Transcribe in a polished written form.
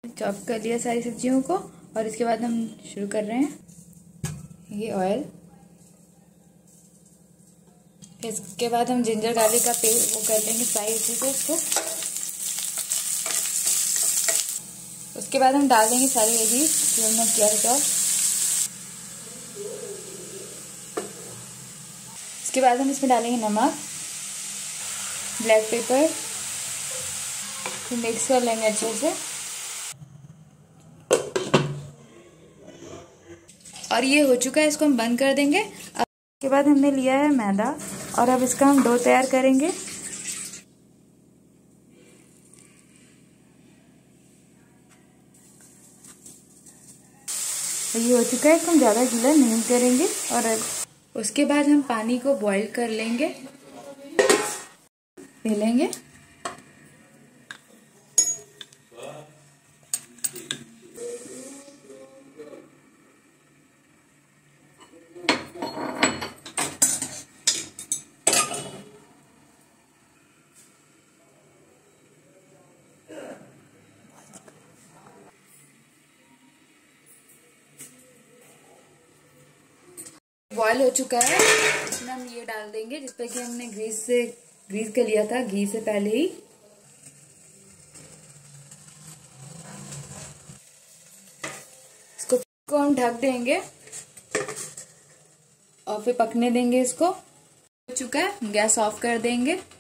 Chop कर लिया सारी सब्जियों को और इसके बाद हम शुरू कर रहे हैं। ये ऑयल, इसके बाद हम जिंजर गार्लिक का पेस्ट वो कर लेंगे फ्राई अच्छे से इसको। उसके बाद हम डाल देंगे सारी वेजीज जो हमने किया था चॉप। इसके बाद हम इसमें डालेंगे नमक, ब्लैक पेपर, फिर मिक्स कर लेंगे अच्छे से। और ये हो चुका है, इसको हम बंद कर देंगे। अब इसके बाद हमने लिया है मैदा और अब इसका हम डो तैयार करेंगे। ये हो चुका है, इसको हम ज़्यादा गीला नहीं करेंगे। और अब उसके बाद हम पानी को बॉईल कर लेंगे, पी लेंगे। बॉयल हो चुका है, इसमें हम ये डाल देंगे जिस पर कि हमने ग्रीस कर लिया था घी से पहले ही। इसको हम ढक देंगे और फिर पकने देंगे इसको। हो चुका है, गैस ऑफ कर देंगे।